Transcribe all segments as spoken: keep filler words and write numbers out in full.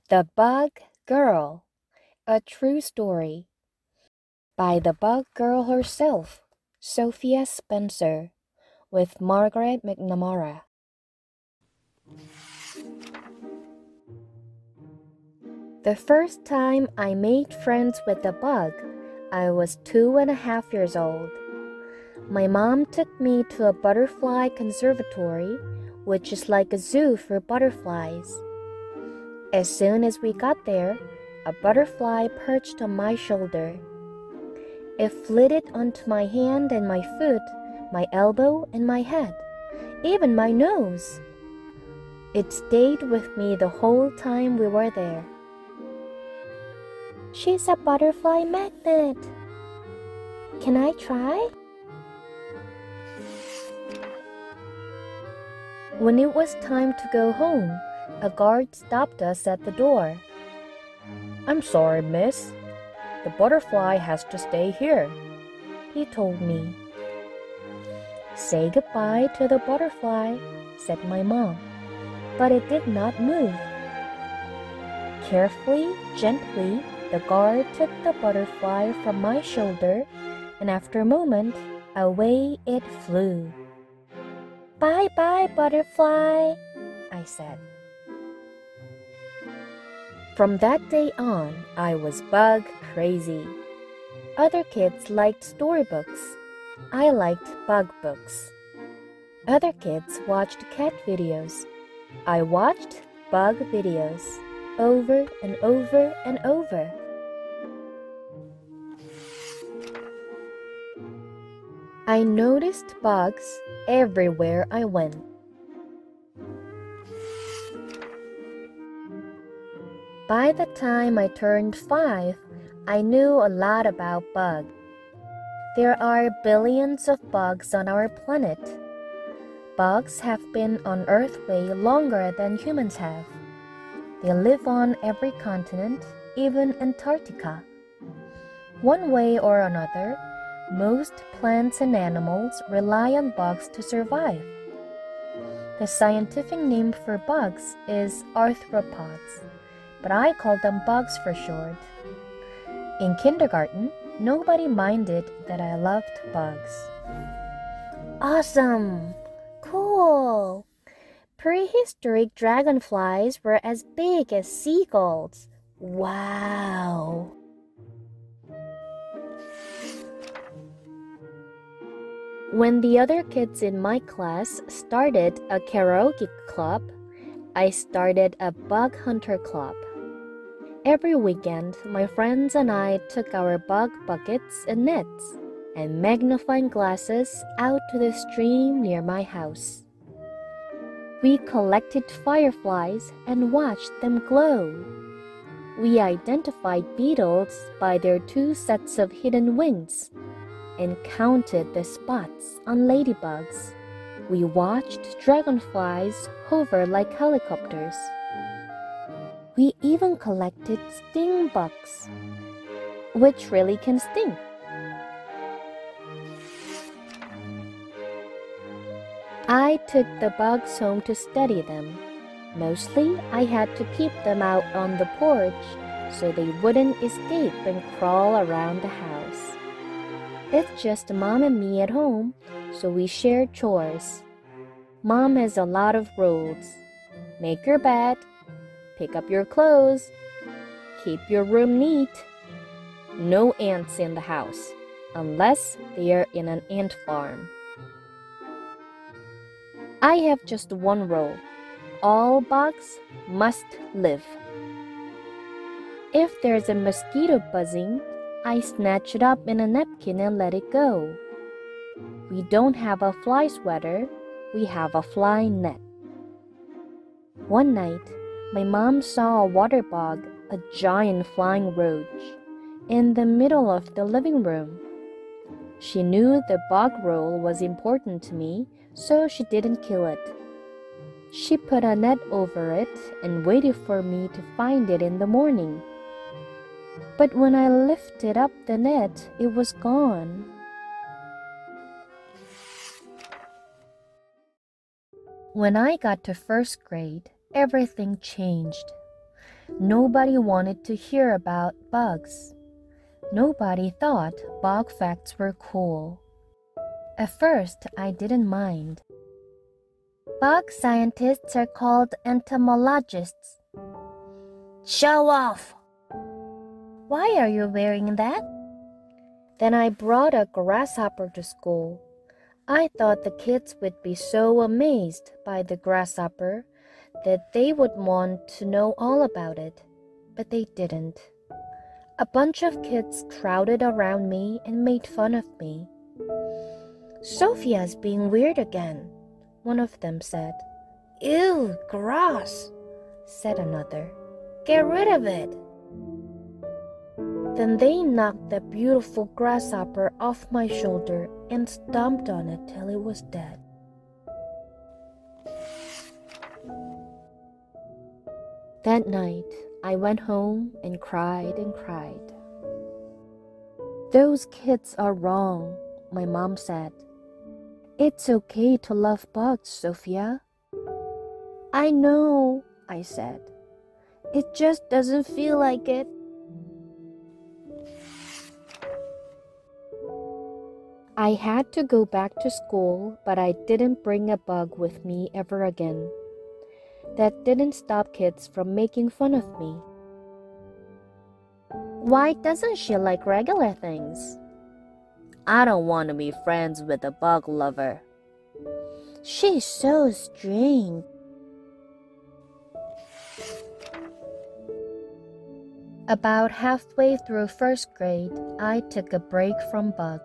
The Bug Girl, a true story. By the Bug Girl herself, Sophia Spencer, with Margaret McNamara. The first time I made friends with a bug, I was two and a half years old. My mom took me to a butterfly conservatory, which is like a zoo for butterflies. As soon as we got there, a butterfly perched on my shoulder. It flitted onto my hand and my foot, my elbow and my head, even my nose. It stayed with me the whole time we were there. She's a butterfly magnet. Can I try? When it was time to go home, a guard stopped us at the door. "I'm sorry, miss. The butterfly has to stay here," he told me. "Say goodbye to the butterfly," said my mom, but it did not move. Carefully, gently, the guard took the butterfly from my shoulder, and after a moment, away it flew. "Bye-bye, butterfly," I said. From that day on, I was bug crazy. Other kids liked storybooks. I liked bug books. Other kids watched cat videos. I watched bug videos over and over and over. I noticed bugs everywhere I went. By the time I turned five, I knew a lot about bugs. There are billions of bugs on our planet. Bugs have been on Earth way longer than humans have. They live on every continent, even Antarctica. One way or another, most plants and animals rely on bugs to survive. The scientific name for bugs is arthropods, but I call them bugs for short. In kindergarten, nobody minded that I loved bugs. Awesome! Cool! Prehistoric dragonflies were as big as seagulls. Wow! When the other kids in my class started a karaoke club, I started a bug hunter club. Every weekend, my friends and I took our bug buckets and nets and magnifying glasses out to the stream near my house. We collected fireflies and watched them glow. We identified beetles by their two sets of hidden wings and counted the spots on ladybugs. We watched dragonflies hover like helicopters. We even collected sting bugs, which really can sting. I took the bugs home to study them. Mostly, I had to keep them out on the porch so they wouldn't escape and crawl around the house. It's just Mom and me at home, so we share chores. Mom has a lot of rules. Make your bed, pick up your clothes, keep your room neat. No ants in the house, unless they are in an ant farm. I have just one rule. All bugs must live. If there's a mosquito buzzing, I snatch it up in a napkin and let it go. We don't have a fly sweater, we have a fly net. One night, my mom saw a water bug, a giant flying roach, in the middle of the living room. She knew the bug rule was important to me, so she didn't kill it. She put a net over it and waited for me to find it in the morning. But when I lifted up the net, it was gone. When I got to first grade, everything changed. Nobody wanted to hear about bugs. Nobody thought bug facts were cool. At first, I didn't mind. Bug scientists are called entomologists. Show off! Why are you wearing that? Then I brought a grasshopper to school. I thought the kids would be so amazed by the grasshopper that they would want to know all about it, but they didn't. A bunch of kids crowded around me and made fun of me. Sophia's being weird again, one of them said. Ew, grass, said another. Get rid of it. Then they knocked the beautiful grasshopper off my shoulder and stomped on it till it was dead. That night, I went home and cried and cried. Those kids are wrong, my mom said. It's okay to love bugs, Sophia. I know, I said. It just doesn't feel like it. I had to go back to school, but I didn't bring a bug with me ever again. That didn't stop kids from making fun of me. Why doesn't she like regular things? I don't want to be friends with a bug lover. She's so strange. About halfway through first grade, I took a break from bugs.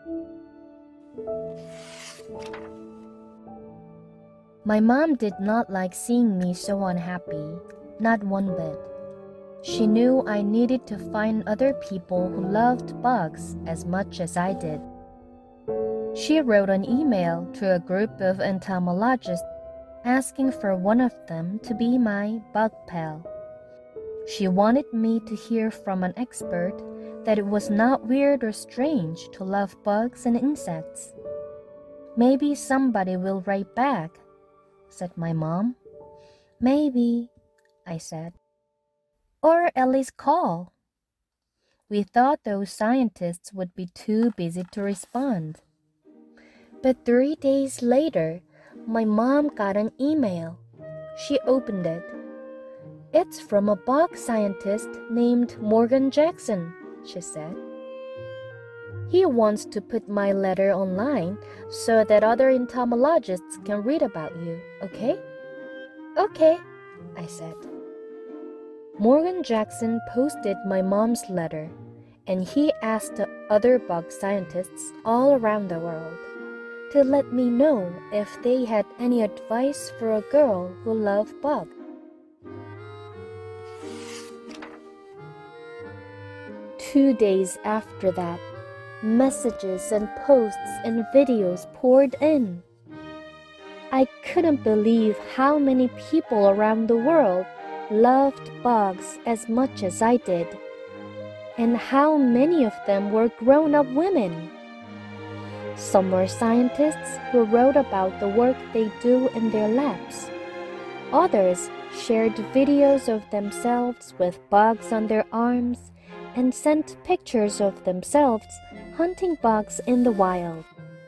My mom did not like seeing me so unhappy, not one bit. She knew I needed to find other people who loved bugs as much as I did. She wrote an email to a group of entomologists asking for one of them to be my bug pal. She wanted me to hear from an expert that it was not weird or strange to love bugs and insects. Maybe somebody will write back, said my mom. Maybe, I said. Or at least call. We thought those scientists would be too busy to respond. But three days later, my mom got an email. She opened it. It's from a bug scientist named Morgan Jackson, she said. He wants to put my letter online so that other entomologists can read about you, okay? Okay, I said. Morgan Jackson posted my mom's letter, and he asked the other bug scientists all around the world to let me know if they had any advice for a girl who loved bugs. Two days after that, messages and posts and videos poured in. I couldn't believe how many people around the world loved bugs as much as I did, and how many of them were grown-up women. Some were scientists who wrote about the work they do in their labs. Others shared videos of themselves with bugs on their arms and sent pictures of themselves hunting bugs in the wild.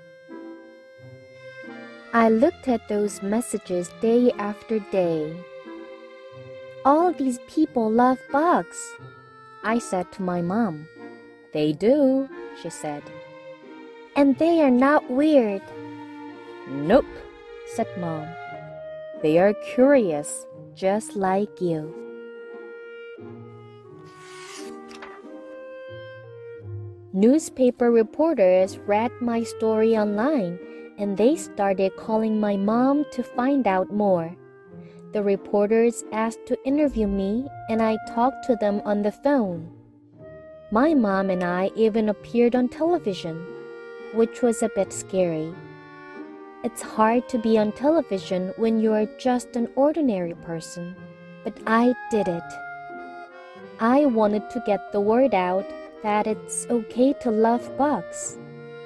I looked at those messages day after day. All these people love bugs, I said to my mom. They do, she said. And they are not weird. Nope, said Mom. They are curious, just like you. Newspaper reporters read my story online, and they started calling my mom to find out more. The reporters asked to interview me, and I talked to them on the phone. My mom and I even appeared on television, which was a bit scary. It's hard to be on television when you are just an ordinary person, but I did it. I wanted to get the word out that it's okay to love bugs.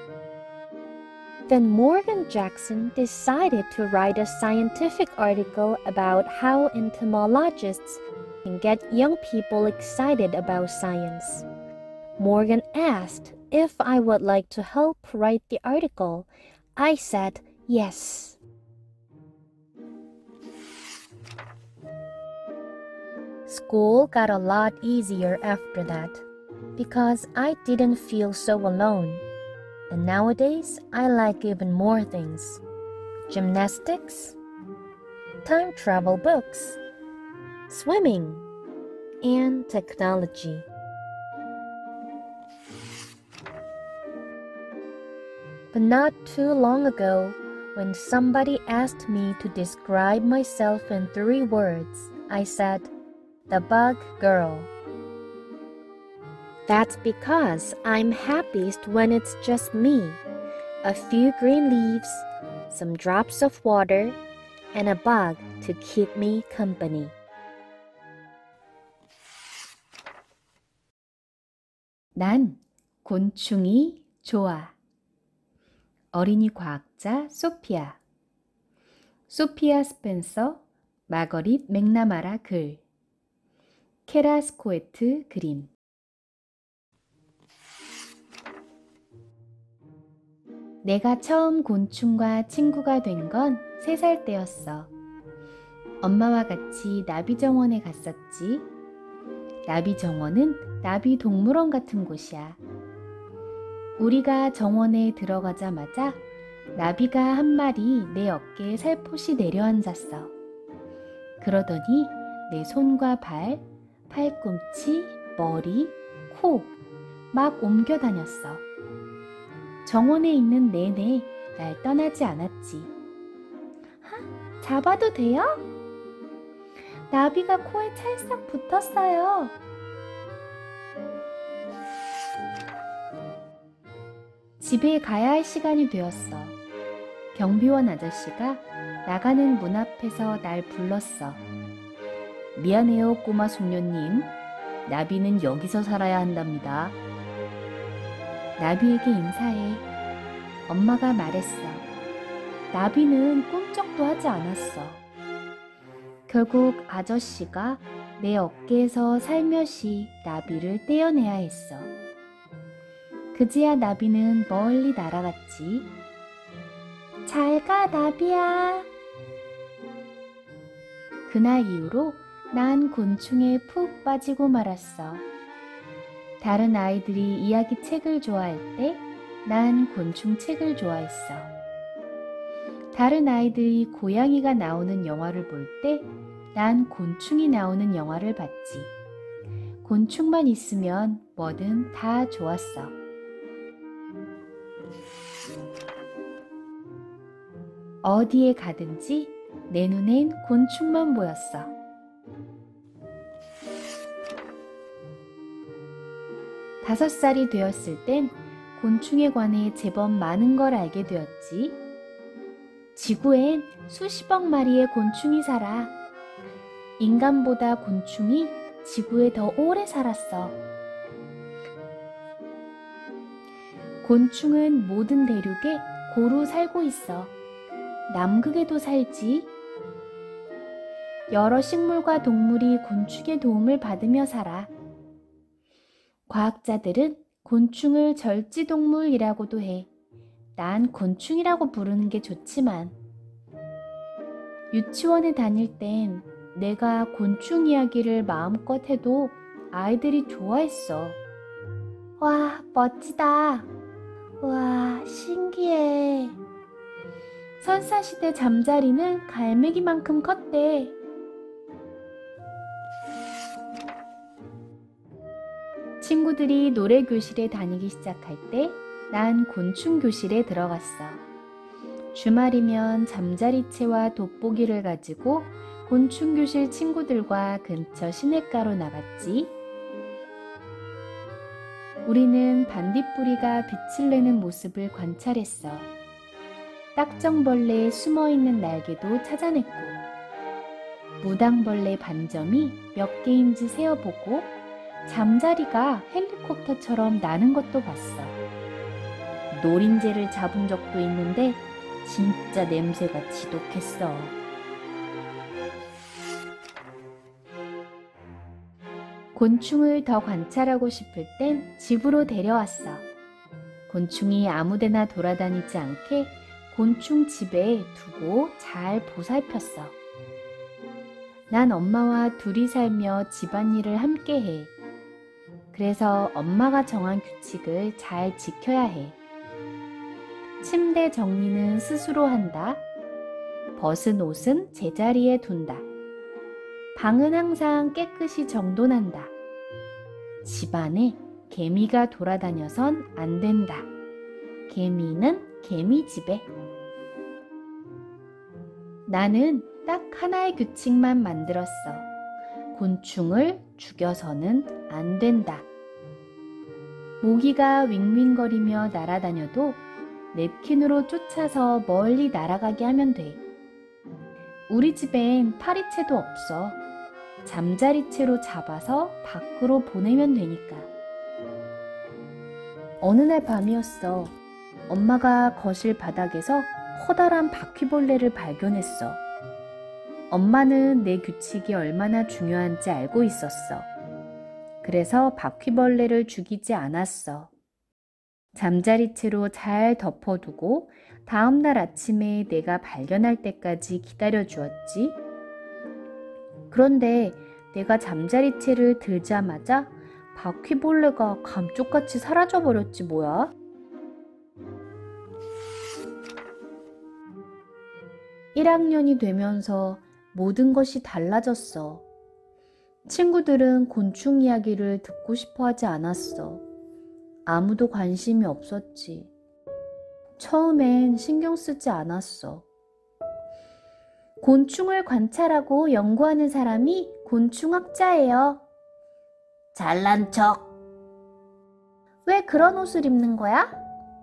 Then Morgan Jackson decided to write a scientific article about how entomologists and get young people excited about science. Morgan asked if I would like to help write the article. I said yes. School got a lot easier after that because I didn't feel so alone. And nowadays, I like even more things. Gymnastics, time travel books, swimming, and technology. But not too long ago, when somebody asked me to describe myself in three words, I said, the bug girl. That's because I'm happiest when it's just me, a few green leaves, some drops of water, and a bug to keep me company. 난 곤충이 좋아. 어린이 과학자 소피아. 소피아 스펜서, 마거릿 맥나마라 글. 케라 스코에트 그림. 내가 처음 곤충과 친구가 된 건 세 살 때였어. 엄마와 같이 나비정원에 갔었지. 나비정원은 나비동물원 같은 곳이야. 우리가 정원에 들어가자마자 나비가 한 마리 내 어깨에 살포시 내려앉았어. 그러더니 내 손과 발, 팔꿈치, 머리, 코 막 옮겨 다녔어. 정원에 있는 내내 날 떠나지 않았지. 하, 잡아도 돼요? 나비가 코에 찰싹 붙었어요. 집에 가야 할 시간이 되었어. 경비원 아저씨가 나가는 문 앞에서 날 불렀어. 미안해요, 꼬마 숙녀님. 나비는 여기서 살아야 한답니다. 나비에게 인사해. 엄마가 말했어. 나비는 꿈쩍도 하지 않았어. 결국 아저씨가 내 어깨에서 살며시 나비를 떼어내야 했어. 그제야 나비는 멀리 날아갔지. 잘 가, 나비야. 그날 이후로 난 곤충에 푹 빠지고 말았어. 다른 아이들이 이야기 책을 좋아할 때 난 곤충 책을 좋아했어. 다른 아이들이 고양이가 나오는 영화를 볼 때 난 곤충이 나오는 영화를 봤지. 곤충만 있으면 뭐든 다 좋았어. 어디에 가든지 내 눈엔 곤충만 보였어. 다섯 살이 되었을 땐 곤충에 관해 제법 많은 걸 알게 되었지. 지구엔 수십억 마리의 곤충이 살아. 인간보다 곤충이 지구에 더 오래 살았어. 곤충은 모든 대륙에 고루 살고 있어. 남극에도 살지. 여러 식물과 동물이 곤충의 도움을 받으며 살아. 과학자들은 곤충을 절지동물이라고도 해. 난 곤충이라고 부르는 게 좋지만. 유치원에 다닐 땐 내가 곤충 이야기를 마음껏 해도 아이들이 좋아했어. 와, 멋지다. 와, 신기해. 선사시대 잠자리는 갈매기만큼 컸대. 친구들이 노래교실에 다니기 시작할 때 난 곤충교실에 들어갔어. 주말이면 잠자리채와 돋보기를 가지고 곤충교실 친구들과 근처 시냇가로 나갔지. 우리는 반딧불이가 빛을 내는 모습을 관찰했어. 딱정벌레의 숨어있는 날개도 찾아냈고, 무당벌레 반점이 몇 개인지 세어보고, 잠자리가 헬리콥터처럼 나는 것도 봤어. 노린재를 잡은 적도 있는데 진짜 냄새가 지독했어. 곤충을 더 관찰하고 싶을 땐 집으로 데려왔어. 곤충이 아무데나 돌아다니지 않게 곤충 집에 두고 잘 보살폈어. 난 엄마와 둘이 살며 집안일을 함께 해. 그래서 엄마가 정한 규칙을 잘 지켜야 해. 침대 정리는 스스로 한다. 벗은 옷은 제자리에 둔다. 방은 항상 깨끗이 정돈한다. 집안에 개미가 돌아다녀선 안 된다. 개미는 개미집에. 나는 딱 하나의 규칙만 만들었어. 곤충을 죽여서는 안 된다. 모기가 윙윙거리며 날아다녀도 냅킨으로 쫓아서 멀리 날아가게 하면 돼. 우리 집엔 파리채도 없어. 잠자리채로 잡아서 밖으로 보내면 되니까. 어느 날 밤이었어. 엄마가 거실 바닥에서 커다란 바퀴벌레를 발견했어. 엄마는 내 규칙이 얼마나 중요한지 알고 있었어. 그래서 바퀴벌레를 죽이지 않았어. 잠자리채로 잘 덮어두고 다음날 아침에 내가 발견할 때까지 기다려주었지. 그런데 내가 잠자리채를 들자마자 바퀴벌레가 감쪽같이 사라져버렸지 뭐야. 일 학년이 되면서 모든 것이 달라졌어. 친구들은 곤충 이야기를 듣고 싶어 하지 않았어. 아무도 관심이 없었지. 처음엔 신경 쓰지 않았어. 곤충을 관찰하고 연구하는 사람이 곤충학자예요. 잘난 척. 왜 그런 옷을 입는 거야?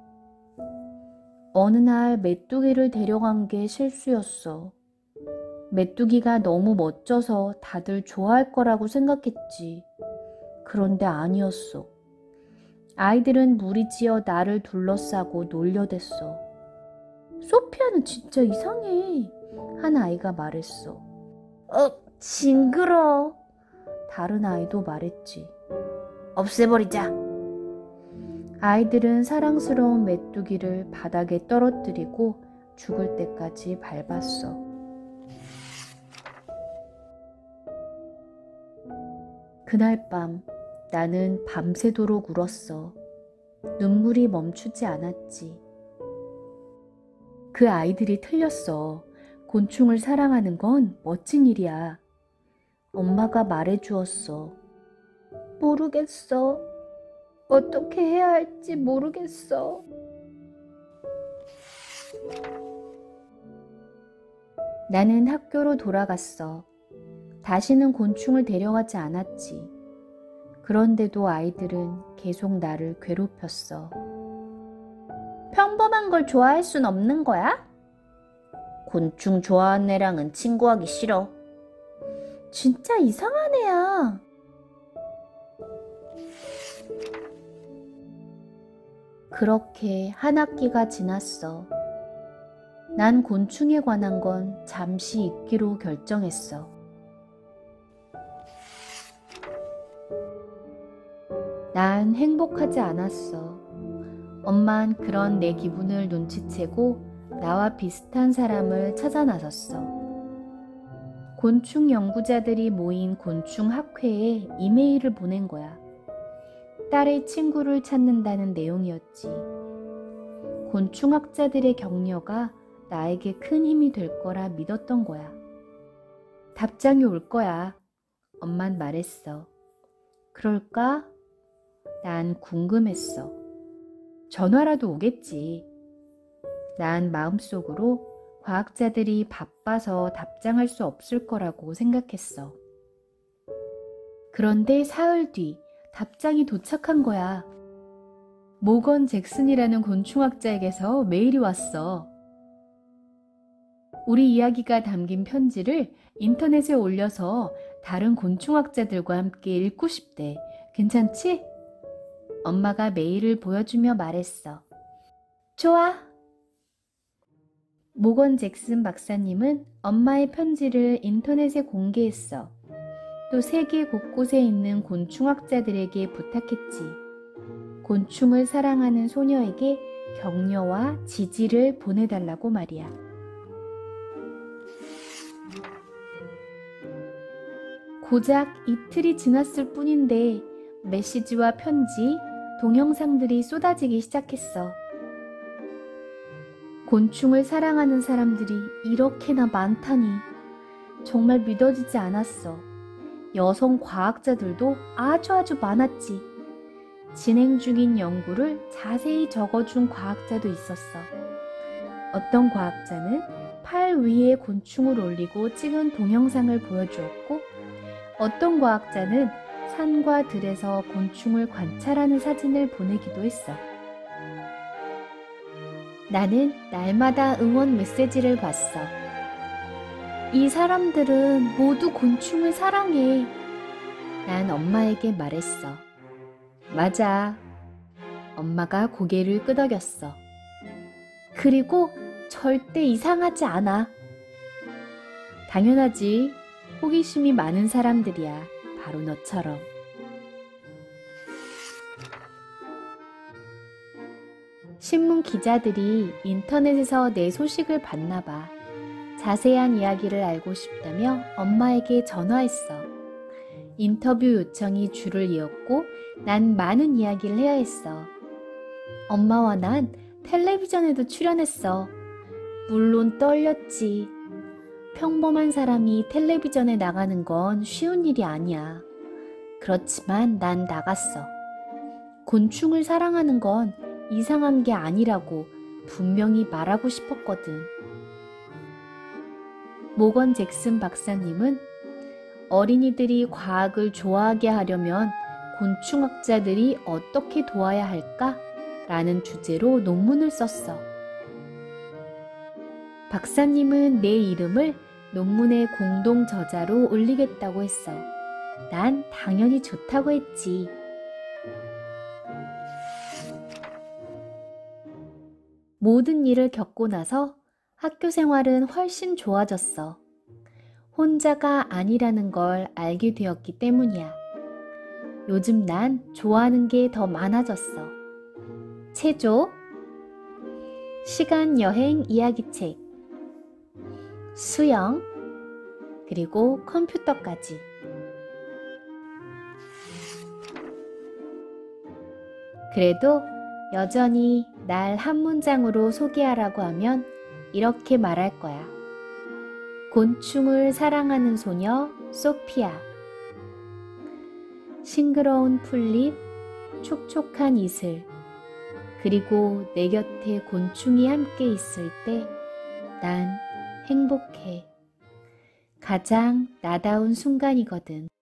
어느 날 메뚜기를 데려간 게 실수였어. 메뚜기가 너무 멋져서 다들 좋아할 거라고 생각했지. 그런데 아니었어. 아이들은 무리지어 나를 둘러싸고 놀려댔어. 소피아는 진짜 이상해. 한 아이가 말했어. 어, 징그러. 다른 아이도 말했지. 없애버리자. 아이들은 사랑스러운 메뚜기를 바닥에 떨어뜨리고 죽을 때까지 밟았어. 그날 밤 나는 밤새도록 울었어. 눈물이 멈추지 않았지. 그 아이들이 틀렸어. 곤충을 사랑하는 건 멋진 일이야. 엄마가 말해주었어. 모르겠어. 어떻게 해야 할지 모르겠어. 나는 학교로 돌아갔어. 다시는 곤충을 데려가지 않았지. 그런데도 아이들은 계속 나를 괴롭혔어. 평범한 걸 좋아할 순 없는 거야? 곤충 좋아하는 애랑은 친구하기 싫어. 진짜 이상한 애야. 그렇게 한 학기가 지났어. 난 곤충에 관한 건 잠시 잊기로 결정했어. 난 행복하지 않았어. 엄만 그런 내 기분을 눈치채고 나와 비슷한 사람을 찾아 나섰어. 곤충 연구자들이 모인 곤충 학회에 이메일을 보낸 거야. 딸의 친구를 찾는다는 내용이었지. 곤충학자들의 격려가 나에게 큰 힘이 될 거라 믿었던 거야. 답장이 올 거야. 엄만 말했어. 그럴까? 난 궁금했어. 전화라도 오겠지. 난 마음속으로 과학자들이 바빠서 답장할 수 없을 거라고 생각했어. 그런데 사흘 뒤 답장이 도착한 거야. 모건 잭슨이라는 곤충학자에게서 메일이 왔어. 우리 이야기가 담긴 편지를 인터넷에 올려서 다른 곤충학자들과 함께 읽고 싶대. 괜찮지? 엄마가 메일을 보여주며 말했어. 좋아. 모건 잭슨 박사님은 엄마의 편지를 인터넷에 공개했어. 또 세계 곳곳에 있는 곤충학자들에게 부탁했지. 곤충을 사랑하는 소녀에게 격려와 지지를 보내달라고 말이야. 고작 이틀이 지났을 뿐인데 메시지와 편지, 동영상들이 쏟아지기 시작했어. 곤충을 사랑하는 사람들이 이렇게나 많다니 정말 믿어지지 않았어. 여성 과학자들도 아주 아주 많았지. 진행 중인 연구를 자세히 적어준 과학자도 있었어. 어떤 과학자는 팔 위에 곤충을 올리고 찍은 동영상을 보여주었고, 어떤 과학자는 산과 들에서 곤충을 관찰하는 사진을 보내기도 했어. 나는 날마다 응원 메시지를 봤어. 이 사람들은 모두 곤충을 사랑해. 난 엄마에게 말했어. 맞아. 엄마가 고개를 끄덕였어. 그리고 절대 이상하지 않아. 당연하지. 호기심이 많은 사람들이야. 바로 너처럼. 신문 기자들이 인터넷에서 내 소식을 봤나 봐. 자세한 이야기를 알고 싶다며 엄마에게 전화했어. 인터뷰 요청이 줄을 이었고 난 많은 이야기를 해야 했어. 엄마와 난 텔레비전에도 출연했어. 물론 떨렸지. 평범한 사람이 텔레비전에 나가는 건 쉬운 일이 아니야. 그렇지만 난 나갔어. 곤충을 사랑하는 건 이상한 게 아니라고 분명히 말하고 싶었거든. 모건 잭슨 박사님은 어린이들이 과학을 좋아하게 하려면 곤충학자들이 어떻게 도와야 할까? 라는 주제로 논문을 썼어. 박사님은 내 이름을 논문의 공동 저자로 올리겠다고 했어. 난 당연히 좋다고 했지. 모든 일을 겪고 나서 학교 생활은 훨씬 좋아졌어. 혼자가 아니라는 걸 알게 되었기 때문이야. 요즘 난 좋아하는 게 더 많아졌어. 체조, 시간 여행 이야기책, 수영, 그리고 컴퓨터까지. 그래도 여전히 날 한 문장으로 소개하라고 하면 이렇게 말할 거야. 곤충을 사랑하는 소녀 소피아. 싱그러운 풀잎, 촉촉한 이슬, 그리고 내 곁에 곤충이 함께 있을 때 난 행복해. 가장 나다운 순간이거든.